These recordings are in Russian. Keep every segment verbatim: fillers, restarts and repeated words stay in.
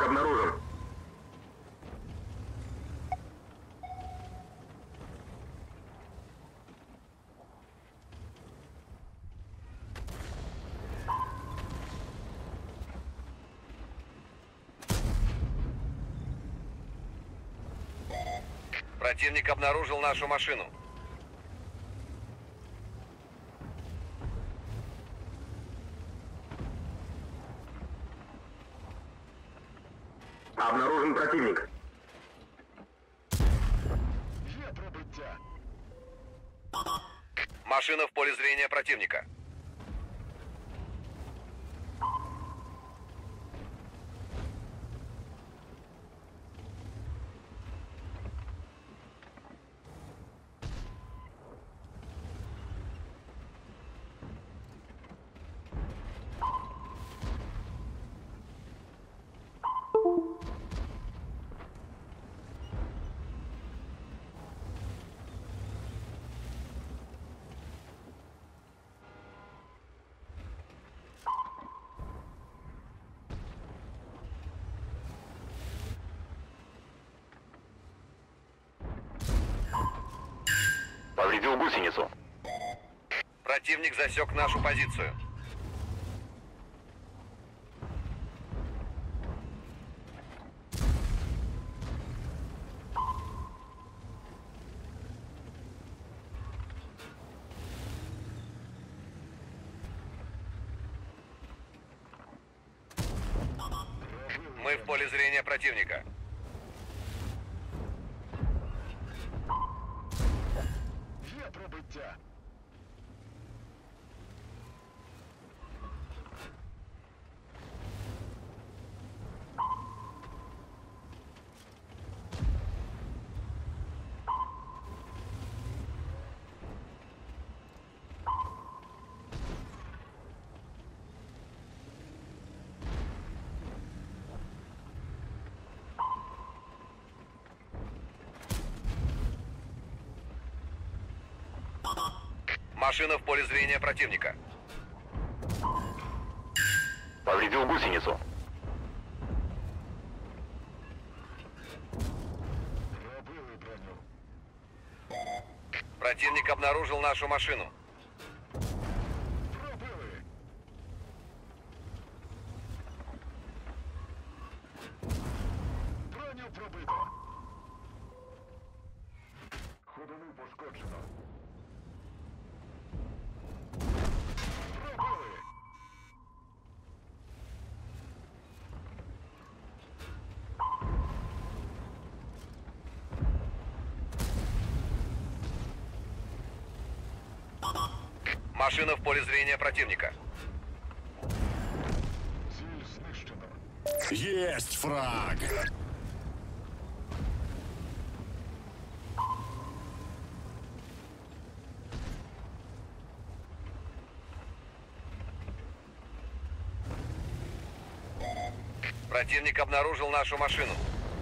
обнаружен. Противник обнаружил нашу машину. Обнаружен противник. Машина в поле зрения противника. Повредил гусеницу. Противник засек нашу позицию. Мы в поле зрения противника. Машина в поле зрения противника. Повредил гусеницу. Противник обнаружил нашу машину. Ходову пошкоджено. Машина в поле зрения противника. Есть фраг! Противник обнаружил нашу машину.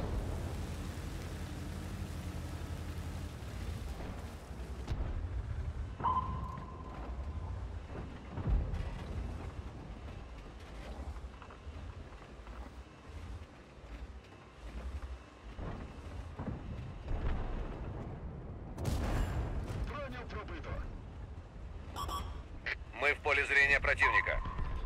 Мы в поле зрения противника.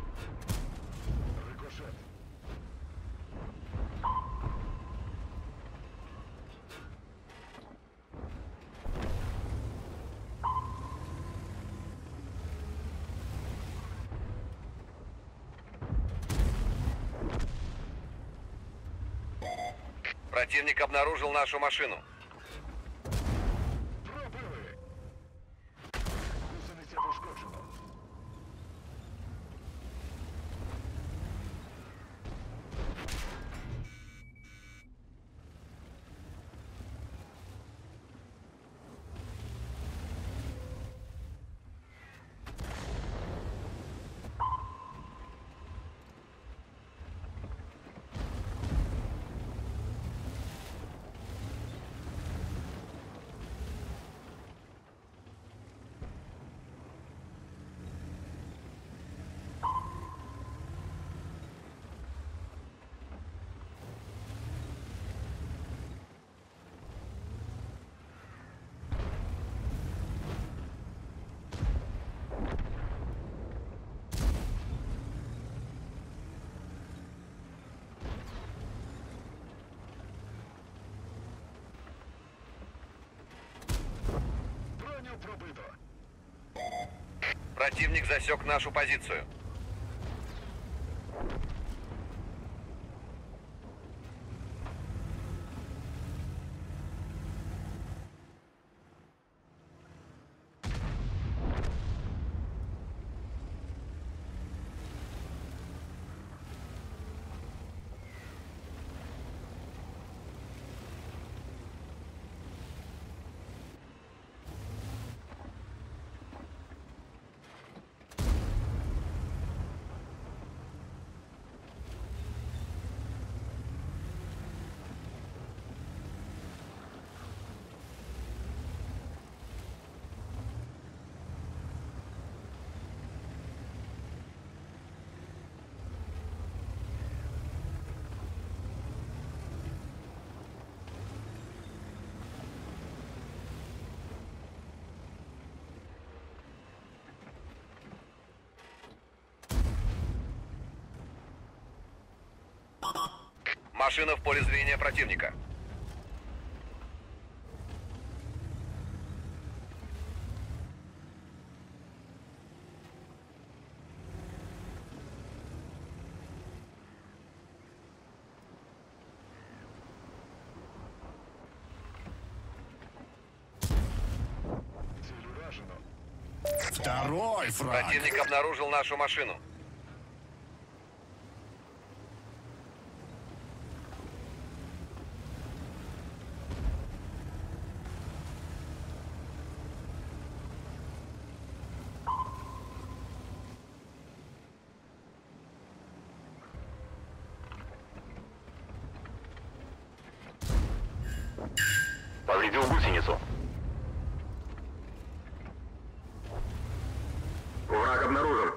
Противник обнаружил нашу машину. Противник засек нашу позицию. Машина в поле зрения противника. Второй фраг. Противник обнаружил нашу машину. Повредил гусеницу. Враг обнаружен.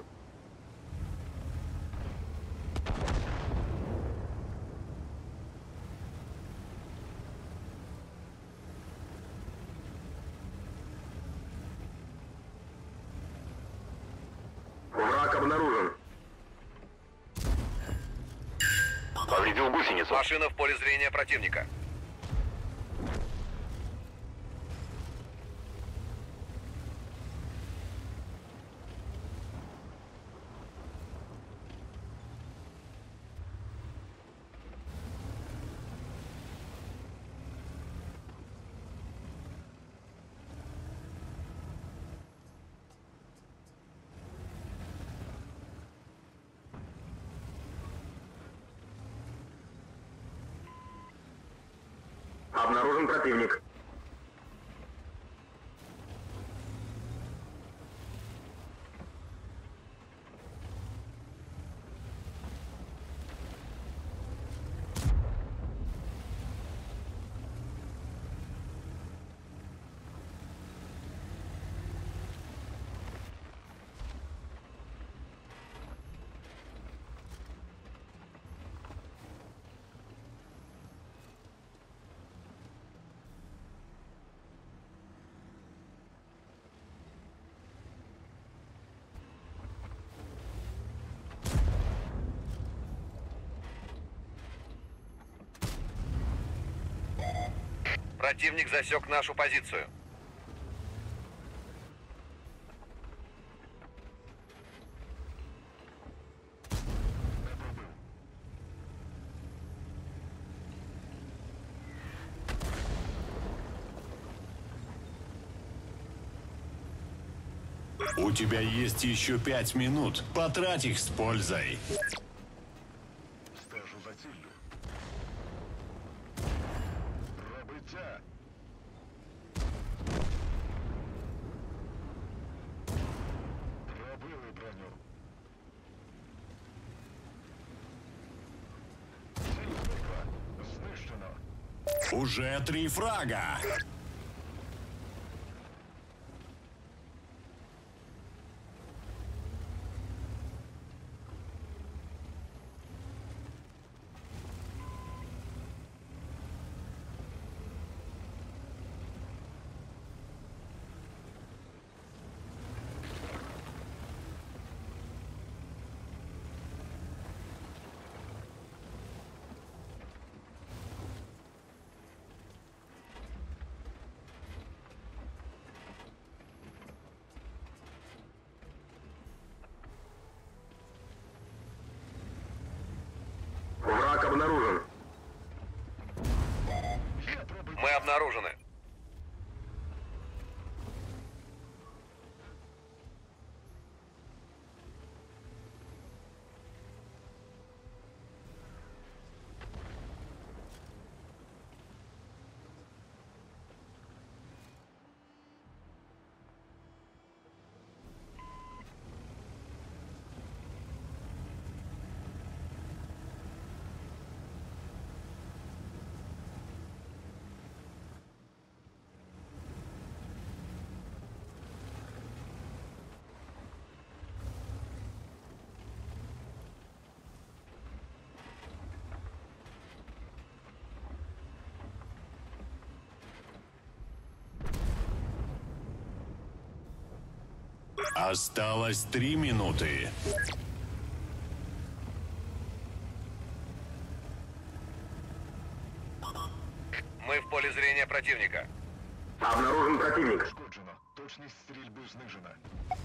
Враг обнаружен. Повредил гусеницу. Машина в поле зрения противника. Обнаружен противник. Противник засек нашу позицию. У тебя есть еще пять минут. Потрать их с пользой. Стежу за ціллю. Пробиття. Пробили броню. Ціль зникла. Знищено. Уже три фрага. обнаружен. Є пробиття. Мы обнаружены. Осталось три минуты. Мы в поле зрения противника. Обнаружен противник. Пошкоджено. Точність стрільби знижена.